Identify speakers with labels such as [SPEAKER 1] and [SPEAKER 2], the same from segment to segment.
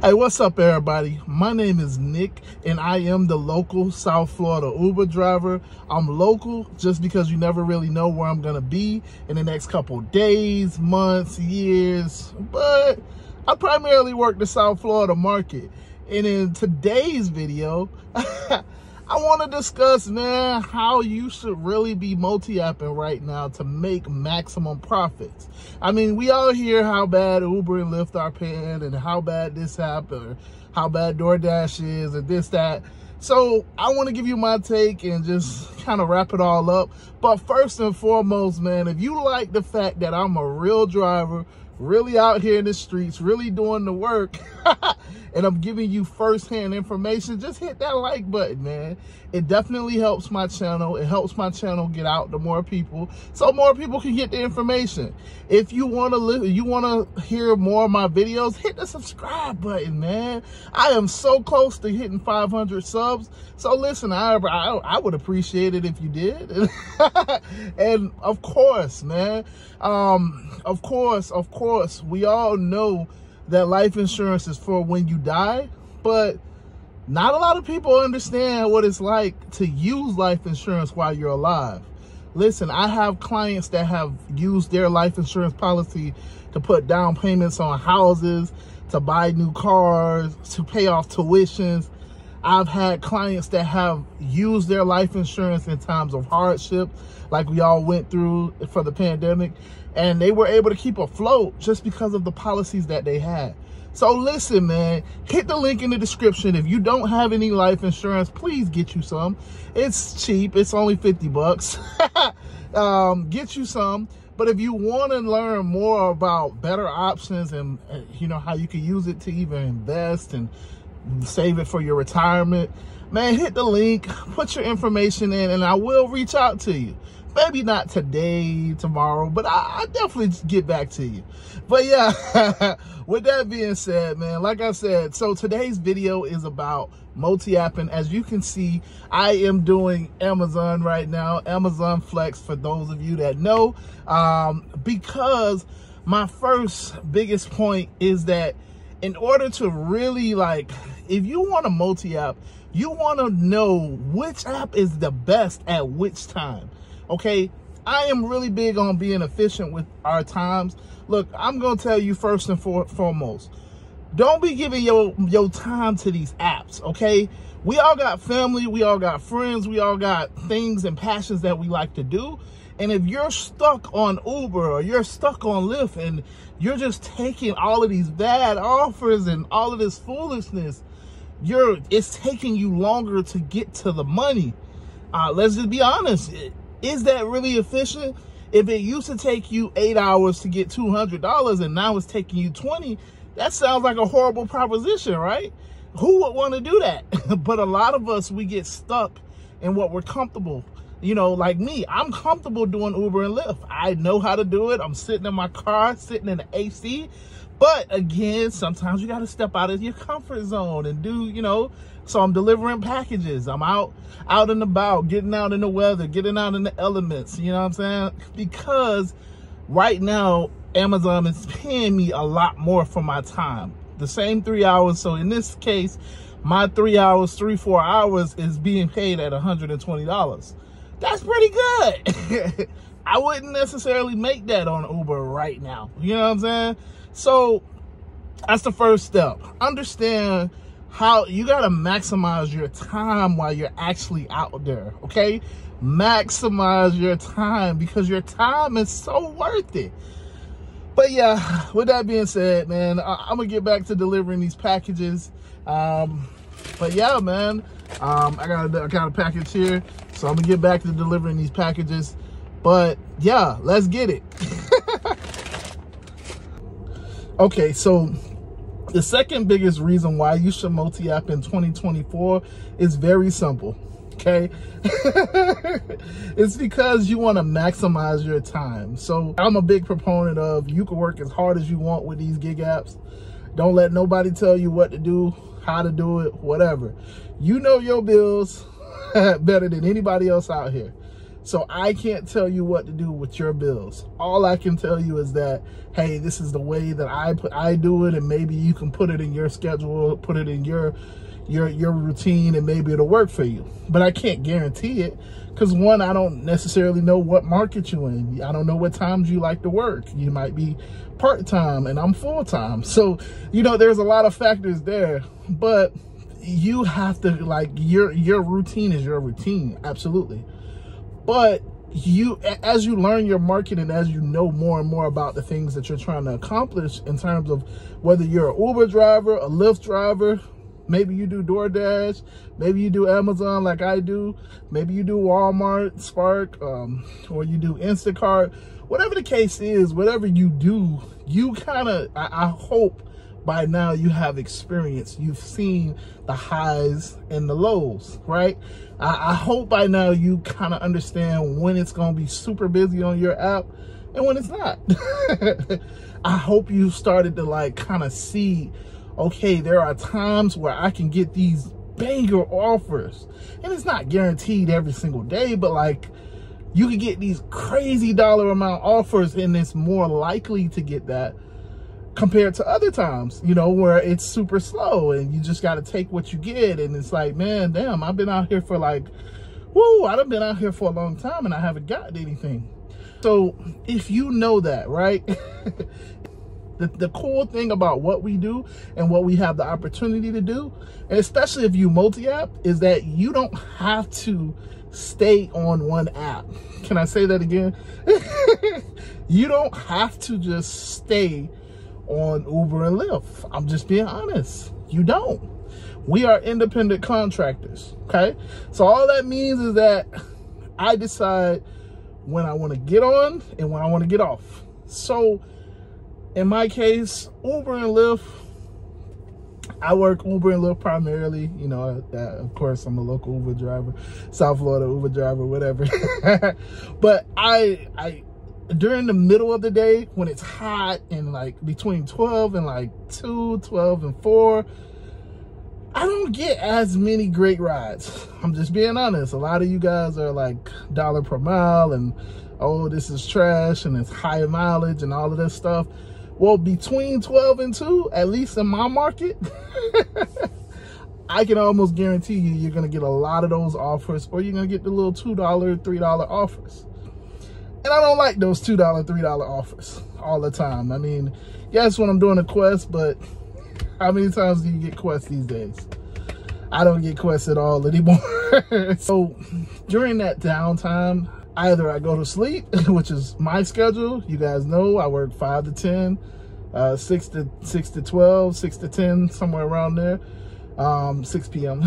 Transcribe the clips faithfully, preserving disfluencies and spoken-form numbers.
[SPEAKER 1] Hey, what's up, everybody? My name is Nick, and I am the local South Florida Uber driver. I'm local just because you never really know where I'm going to be in the next couple days, months, years, but I primarily work the South Florida market. And in today's video, I want to discuss, man, how you should really be multi-apping right now to make maximum profits. I mean, we all hear how bad Uber and Lyft are paying and how bad this app or how bad DoorDash is and this, that. So I want to give you my take and just kind of wrap it all up. But first and foremost, man, if you like the fact that I'm a real driver, really out here in the streets, really doing the work, and I'm giving you firsthand information, just hit that like button, man. It definitely helps my channel. It helps my channel get out to more people so more people can get the information. If you want to you want to hear more of my videos, hit the subscribe button, man. I am so close to hitting five hundred subs. So listen, I, I, I would appreciate it if you did. And of course, man, um, of course, of course, we all know that life insurance is for when you die, but not a lot of people understand what it's like to use life insurance while you're alive. Listen, I have clients that have used their life insurance policy to put down payments on houses, to buy new cars, to pay off tuitions. I've had clients that have used their life insurance in times of hardship, like we all went through for the pandemic, and they were able to keep afloat just because of the policies that they had. So listen, man, hit the link in the description. If you don't have any life insurance, please get you some. It's cheap. It's only fifty bucks. um, get you some. But if you want to learn more about better options and, uh, you know, how you can use it to even invest and save it for your retirement, man, hit the link, put your information in, and I will reach out to you. Maybe not today, tomorrow, but I, I definitely get back to you. But yeah, with that being said, man, like I said, so today's video is about multi-apping. As you can see, I am doing Amazon right now, Amazon Flex, for those of you that know, um, because my first biggest point is that in order to really, like, if you want to multi-app, you want to know which app is the best at which time. Okay, I am really big on being efficient with our times. Look, I'm going to tell you first and for, foremost, don't be giving your, your time to these apps, okay? We all got family, we all got friends, we all got things and passions that we like to do. And if you're stuck on Uber or you're stuck on Lyft and you're just taking all of these bad offers and all of this foolishness, you're it's taking you longer to get to the money. Uh, let's just be honest. Is that really efficient? If it used to take you eight hours to get two hundred dollars and now it's taking you twenty, that sounds like a horrible proposition, right? Who would want to do that? But a lot of us, we get stuck in what we're comfortable. You know, like me, I'm comfortable doing Uber and Lyft. I know how to do it. I'm sitting in my car, sitting in the A C. But again, sometimes you got to step out of your comfort zone and do, you know, so I'm delivering packages. I'm out, out and about, getting out in the weather, getting out in the elements, you know what I'm saying? Because right now, Amazon is paying me a lot more for my time. The same three hours. So in this case, my three hours, three, four hours is being paid at one hundred twenty dollars. That's pretty good. I wouldn't necessarily make that on Uber right now. You know what I'm saying? So that's the first step. Understand how you got to maximize your time while you're actually out there, okay? Maximize your time because your time is so worth it. But yeah, with that being said, man, I I'm going to get back to delivering these packages. Um, but yeah, man, um, I got, a, I got a package here. So I'm going to get back to delivering these packages. But yeah, let's get it. Okay, so the second biggest reason why you should multi-app in twenty twenty-four is very simple, okay? It's because you want to maximize your time. So I'm a big proponent of you can work as hard as you want with these gig apps. Don't let nobody tell you what to do, how to do it, whatever. You know your bills better than anybody else out here. So I can't tell you what to do with your bills. All I can tell you is that, hey, this is the way that I put, I do it, and maybe you can put it in your schedule, put it in your your your routine, and maybe it'll work for you. But I can't guarantee it, because one, I don't necessarily know what market you're in. I don't know what times you like to work. You might be part-time and I'm full-time. So, you know, there's a lot of factors there, but you have to, like, your your routine is your routine, absolutely. But you, as you learn your market and as you know more and more about the things that you're trying to accomplish in terms of whether you're an Uber driver, a Lyft driver, maybe you do DoorDash, maybe you do Amazon like I do, maybe you do Walmart, Spark, um, or you do Instacart, whatever the case is, whatever you do, you kind of, I, I hope by now you have experience. You've seen the highs and the lows, right? I, I hope by now you kind of understand when it's going to be super busy on your app and when it's not. I hope you started to like kind of see, okay, there are times where I can get these banger offers, and it's not guaranteed every single day, but like you can get these crazy dollar amount offers, and it's more likely to get that compared to other times, you know, where it's super slow and you just got to take what you get. And it's like, man, damn, I've been out here for like, whoa, I've been out here for a long time and I haven't gotten anything. So if you know that, right? The, the cool thing about what we do and what we have the opportunity to do, and especially if you multi-app, is that you don't have to stay on one app. Can I say that again? You don't have to just stay on Uber and Lyft. I'm just being honest. You don't. We are independent contractors, okay? So all that means is that I decide when I want to get on and when I want to get off. So in my case, Uber and Lyft, I work Uber and Lyft primarily. You know, uh, of course, I'm a local Uber driver, South Florida Uber driver, whatever. But I, I, during the middle of the day when it's hot and like between twelve and like two, twelve and four, I don't get as many great rides. I'm just being honest. A lot of you guys are like dollar per mile and, oh, this is trash and it's high mileage and all of this stuff. Well, between twelve and two, at least in my market, I can almost guarantee you, you're going to get a lot of those offers, or you're going to get the little two dollar, three dollar offers. And I don't like those two dollar, three dollar offers all the time. I mean, yes, when I'm doing a quest, but how many times do you get quests these days? I don't get quests at all anymore. So during that downtime, either I go to sleep, which is my schedule. You guys know I work five to ten, uh, six to six to twelve, six to ten, somewhere around there. Um, six P M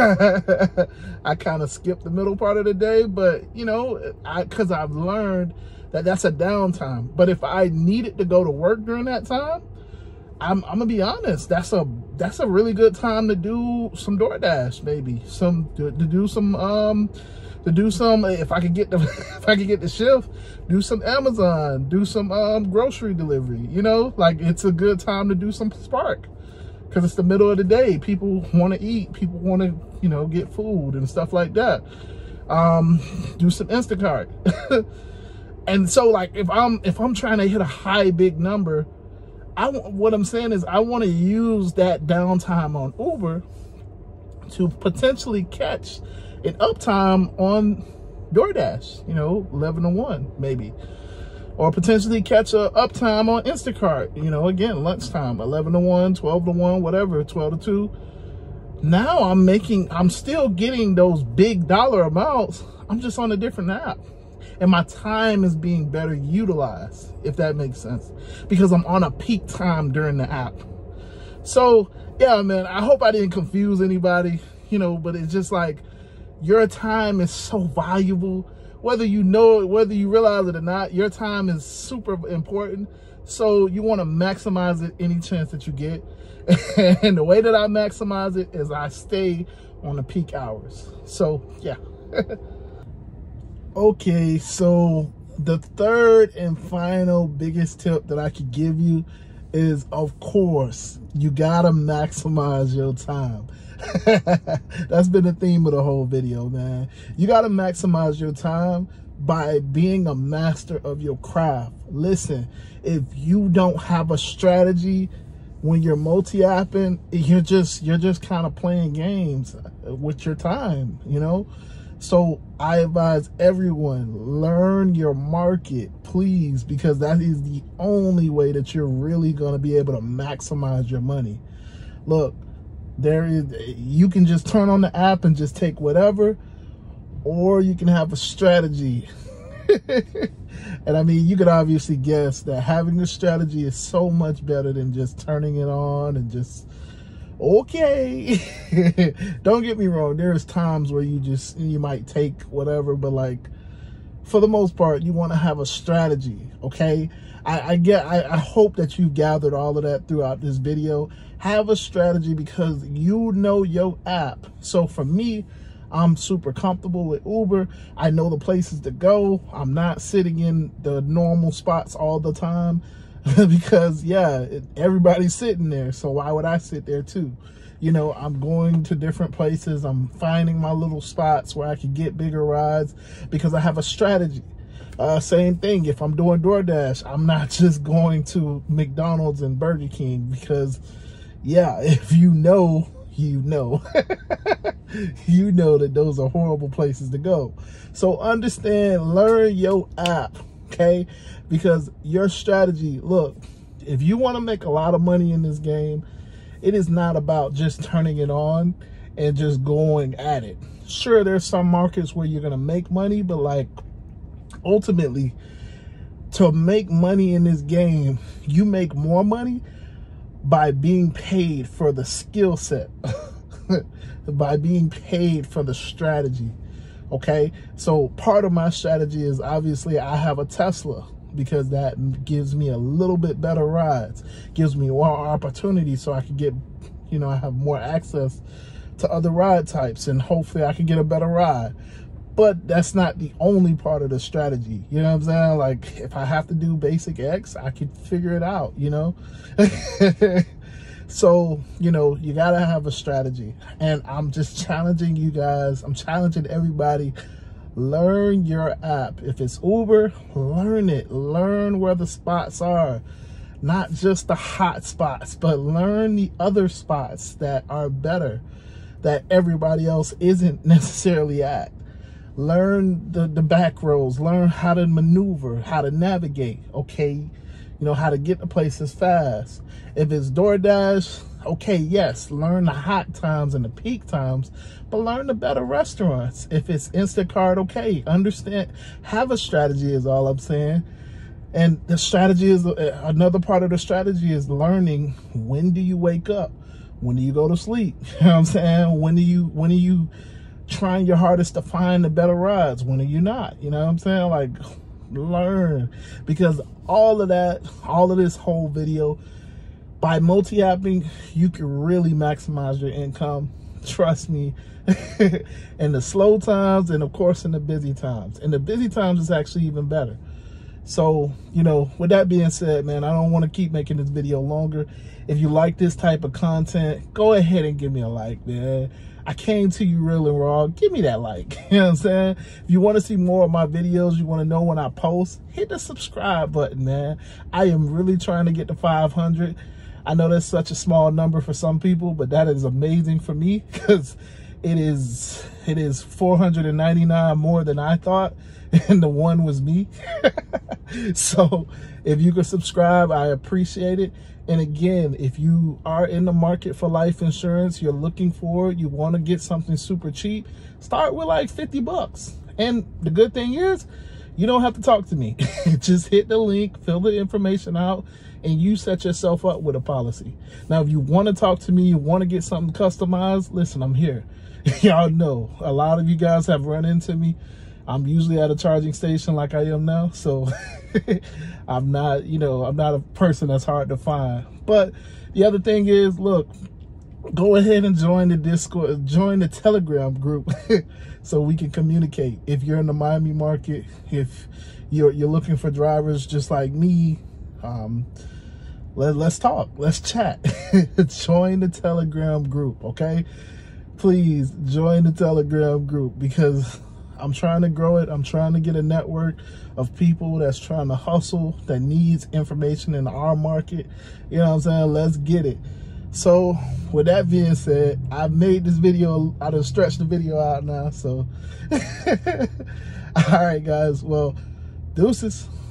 [SPEAKER 1] I kind of skip the middle part of the day, but you know, I because I've learned that that's a downtime. But if I needed to go to work during that time, I'm, I'm gonna be honest. That's a that's a really good time to do some DoorDash, maybe some to, to do some um. to do some, if I could get the, if I could get the shift, do some Amazon, do some um, grocery delivery, you know, like it's a good time to do some Spark because it's the middle of the day. People want to eat, people want to, you know, get food and stuff like that. Um, do some Instacart. And so like, if I'm, if I'm trying to hit a high, big number, I, what I'm saying is I want to use that downtime on Uber to potentially catch an uptime on DoorDash, you know, eleven to one maybe, or potentially catch a uptime on Instacart, you know, again, lunchtime, eleven to one, twelve to one, whatever, twelve to two. Now I'm making, I'm still getting those big dollar amounts. I'm just on a different app, and my time is being better utilized, if that makes sense, because I'm on a peak time during the app. So yeah, man, I hope I didn't confuse anybody, you know, but it's just like, your time is so valuable, whether you know it, whether you realize it or not. Your time is super important. So you want to maximize it any chance that you get. And the way that I maximize it is I stay on the peak hours. So yeah. Okay, so the third and final biggest tip that I could give you is, of course, you gotta maximize your time. That's been the theme of the whole video, man. You got to maximize your time by being a master of your craft. Listen, if you don't have a strategy when you're multi-apping, you're just you're just kind of playing games with your time, you know. So I advise everyone, learn your market, please, because that is the only way that you're really going to be able to maximize your money. Look, there is, you can just turn on the app and just take whatever, or you can have a strategy. And I mean, you could obviously guess that having a strategy is so much better than just turning it on and just, okay. Don't get me wrong, there's times where you just, you might take whatever, but like, for the most part, you want to have a strategy, okay? I, I get, I, I hope that you gathered all of that throughout this video. Have a strategy because you know your app. So for me, I'm super comfortable with Uber. I know the places to go. I'm not sitting in the normal spots all the time because, yeah, it, everybody's sitting there. So why would I sit there too? You know, I'm going to different places. I'm finding my little spots where I can get bigger rides because I have a strategy. Uh, same thing, if I'm doing DoorDash, I'm not just going to McDonald's and Burger King because, yeah, if you know, you know. You know that those are horrible places to go. So understand, learn your app, okay? Because your strategy, look, if you want to make a lot of money in this game, it is not about just turning it on and just going at it. Sure, there's some markets where you're going to make money, but like ultimately to make money in this game, you make more money by being paid for the skill set. By being paid for the strategy, okay? So part of my strategy is obviously I have a Tesla because that gives me a little bit better rides, gives me more opportunity so I can get, you know, I have more access to other ride types and hopefully I can get a better ride. But that's not the only part of the strategy, you know what I'm saying? Like if I have to do basic X, I can figure it out, you know? So, you know, you got to have a strategy. And I'm just challenging you guys. I'm challenging everybody. Learn your app. If it's Uber, learn it. Learn where the spots are. Not just the hot spots, but learn the other spots that are better, that everybody else isn't necessarily at. Learn the, the back roads. Learn how to maneuver, how to navigate, okay? You know, how to get to places fast. If it's DoorDash, okay, yes, learn the hot times and the peak times, but learn the better restaurants. If it's Instacart, okay, understand, have a strategy is all I'm saying. And the strategy is, another part of the strategy is learning, when do you wake up? When do you go to sleep? You know what I'm saying? When do you, when are you trying your hardest to find the better rides? When are you not? You know what I'm saying? Like, learn, because all of that, all of this whole video, by multi-apping, you can really maximize your income. Trust me. In the slow times and of course in the busy times. In the busy times it's actually even better. So, you know, with that being said, man, I don't want to keep making this video longer. If you like this type of content, go ahead and give me a like, man. I came to you real and raw. Give me that like. You know what I'm saying? If you want to see more of my videos, you want to know when I post, hit the subscribe button, man. I am really trying to get to five hundred. I know that's such a small number for some people, but that is amazing for me because it is it is four hundred ninety-nine more than I thought, and the one was me. So if you could subscribe, I appreciate it. And again, if you are in the market for life insurance, you're looking for it, you want to get something super cheap, start with like fifty bucks. And the good thing is, you don't have to talk to me. Just hit the link, fill the information out, and you set yourself up with a policy. Now, if you want to talk to me, you want to get something customized, listen, I'm here. Y'all know, a lot of you guys have run into me. I'm usually at a charging station like I am now, so I'm not, you know, I'm not a person that's hard to find. But the other thing is, look, go ahead and join the Discord, join the Telegram group so we can communicate. If you're in the Miami market, if you're, you're looking for drivers just like me, um, let, let's talk, let's chat. Join the Telegram group, okay? Please join the Telegram group because I'm trying to grow it. I'm trying to get a network of people that's trying to hustle, that needs information in our market. You know what I'm saying? Let's get it. So with that being said, I've made this video, I done stretched the video out now. So, all right, guys. Well, deuces.